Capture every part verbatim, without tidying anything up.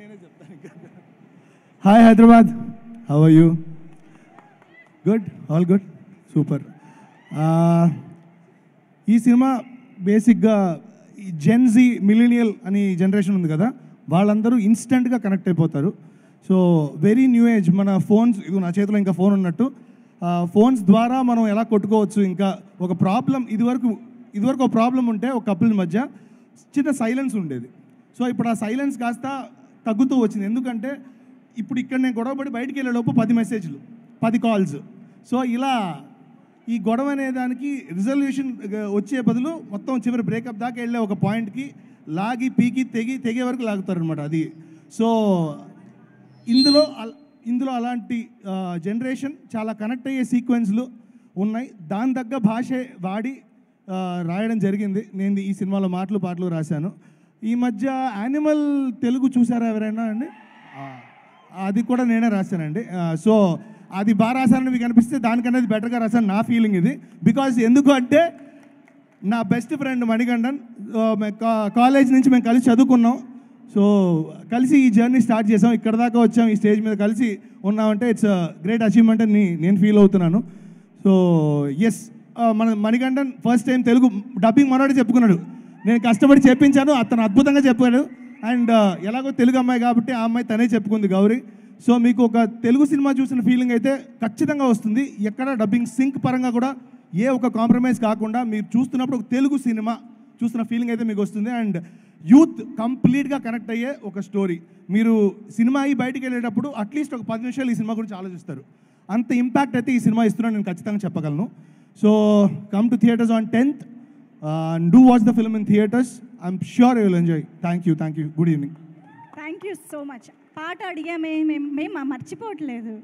Hi Hyderabad, how are you? Good, all good, super. ఈ cinema బేసిక్గా gen Z millennial అని generation ఉంది కదా, వాళ్ళందరూ ఇన్స్టెంట్గా కనెక్ట్ అయిపోతారు. So very new age. మన ఫోన్స్, ఇది నా చేతిలో ఇంకా ఫోన్ ఉన్నట్టు, ఫోన్స్ ద్వారా మనం ఎలా కొట్టుకోవచ్చు. ఇంకా ఒక ప్రాబ్లం, ఇదివరకు ఇదివరకు ఒక ప్రాబ్లం ఉంటే ఒక కపుల్ మధ్య చిన్న సైలెన్స్ ఉండేది. సో ఇప్పుడు ఆ సైలెన్స్ కాస్త తగ్గుతూ వచ్చింది. ఎందుకంటే ఇప్పుడు ఇక్కడ నేను గొడవపడి బయటికి వెళ్ళేలోపు పది మెసేజ్లు, పది కాల్స్. సో ఇలా ఈ గొడవ అనే దానికి రిజల్యూషన్ వచ్చే బదులు మొత్తం చివరి బ్రేకప్ దాకా వెళ్ళే ఒక పాయింట్కి లాగి పీకి తెగి తెగే వరకు లాగుతారనమాట అది. సో ఇందులో ఇందులో అలాంటి జనరేషన్ చాలా కనెక్ట్ అయ్యే సీక్వెన్స్లు ఉన్నాయి. దాని తగ్గ భాషే వాడి రాయడం జరిగింది. నేను ఈ సినిమాలో మాటలు పాటలు రాశాను. ఈ మధ్య యానిమల్ తెలుగు చూసారా ఎవరైనా అండి? అది కూడా నేనే రాశానండి. సో అది బాగా రాశానని మీకు అనిపిస్తే దానికనేది బెటర్గా రాశాను, నా ఫీలింగ్ ఇది. బికాజ్ ఎందుకు అంటే నా బెస్ట్ ఫ్రెండ్ మణికంఠన్, కాలేజ్ నుంచి మేము కలిసి చదువుకున్నాం. సో కలిసి ఈ జర్నీ స్టార్ట్ చేసాం, ఇక్కడ దాకా వచ్చాం, ఈ స్టేజ్ మీద కలిసి ఉన్నామంటే ఇట్స్ గ్రేట్ అచీవ్మెంట్ అని నేను ఫీల్ అవుతున్నాను. సో ఎస్, మన Manikandan first time Telugu dubbing మనోడే చెప్పుకున్నాడు. నేను కష్టపడి చెప్పించాను, అతను అద్భుతంగా చెప్పాడు. అండ్ ఎలాగో తెలుగు అమ్మాయి కాబట్టి ఆ అమ్మాయి తనే చెప్పుకుంది, గౌరీ. సో మీకు ఒక తెలుగు సినిమా చూసిన ఫీలింగ్ అయితే ఖచ్చితంగా వస్తుంది. ఎక్కడ డబ్బింగ్ సింక్ పరంగా కూడా ఏ ఒక కాంప్రమైజ్ కాకుండా మీరు చూస్తున్నప్పుడు ఒక తెలుగు సినిమా చూస్తున్న ఫీలింగ్ అయితే మీకు వస్తుంది. అండ్ యూత్ కంప్లీట్గా కనెక్ట్ అయ్యే ఒక స్టోరీ. మీరు సినిమా అయ్యి బయటికి వెళ్ళేటప్పుడు అట్లీస్ట్ ఒక పది నిమిషాలు ఈ సినిమా గురించి ఆలోచిస్తారు. అంత ఇంపాక్ట్ అయితే ఈ సినిమా ఇస్తున్నాను నేను ఖచ్చితంగా చెప్పగలను. So come to theatres on tenth and do watch the film in theaters. I'm sure you will enjoy. Thank you, thank you. Good evening. Thank you so much. పాట అడిగా మే మేము మర్చిపోవట్లేదు.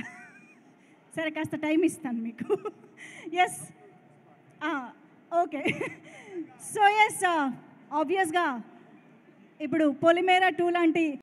సరే కాస్త టైం ఇస్తాను మీకు. Yes, okay. సో ఎస్, ఆబ్వియస్గా ఇప్పుడు పొలిమేర two లాంటి